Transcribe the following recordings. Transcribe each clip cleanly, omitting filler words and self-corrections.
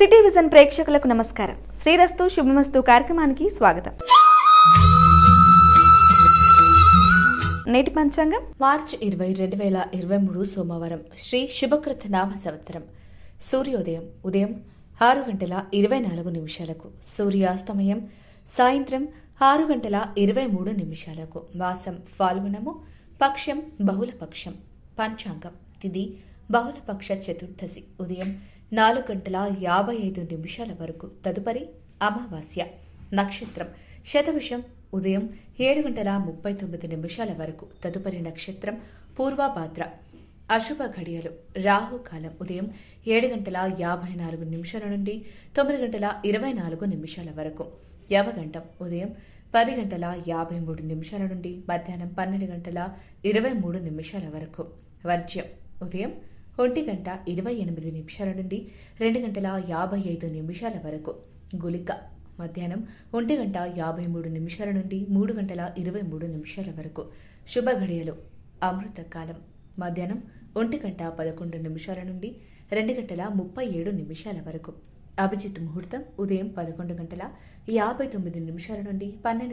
City vision ప్రేక్షకులకు నమస్కారం. శ్రీరస్తు శుభమస్తు కార్యక్రమానికి స్వాగతం. నేటి పంచాంగం మార్చి 20, 2023 సోమవారం. శ్రీ శుభకృత నామ సంవత్సరం. సూర్యోదయం ఉదయం 6:24 సూర్యాస్తమయం సాయంత్రం 6:23 మాసం ఫాల్గుణము. పక్షం బహుళపక్షం. పంచాంగం తిథి బహుళపక్ష చతుర్దశి ఉదయం 4:55 వరకు. తదుపరి అమావాస్య. నక్షత్రం శతభిషం ఉదయం 7:39 వరకు. తదుపరి నక్షత్రం పూర్వభాద్ర. అశుభ ఘడియలు రాహుకాలం ఉదయం 7:54 నుండి 9:24 వరకు. యమగండం ఉదయం 10:53 నుండి మధ్యాహ్నం 12:23 వరకు. వర్జ్యం ఉదయం 1:28 నుండి 2:55 వరకు. గుళిక మధ్యాహ్నం 1:53 నుండి 3:23 వరకు. శుభ ఘడియలు అమృతకాలం మధ్యాహ్నం 1:11 నుండి 2:37 వరకు. అభిజిత్ ముహూర్తం ఉదయం 11:59 నుండి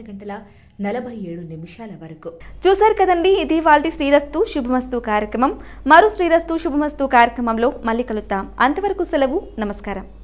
12:47 వరకు. చూశారు కదండి, ఇది వాళ్ళ శ్రీరస్తు శుభమస్తు కార్యక్రమం. మరో శ్రీరస్తు శుభమస్తు కార్యక్రమంలో మళ్ళీ కలుద్దాం. అంతవరకు సెలవు. నమస్కారం.